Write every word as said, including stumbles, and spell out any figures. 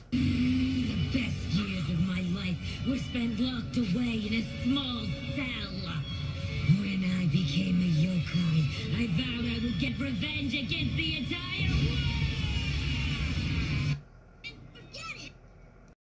The best years of my life were spent locked away in a small cell. When I became a yokai, I vowed I would get revenge against the entire world!